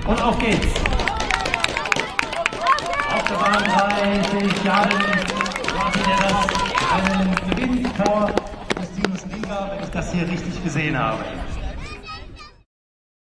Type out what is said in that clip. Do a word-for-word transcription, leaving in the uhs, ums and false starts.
Und auf geht's. Auf der Bahn dreißig Jahre Martin Edders, einen Gewinntor des Teams Liga, wenn ich das hier richtig gesehen habe.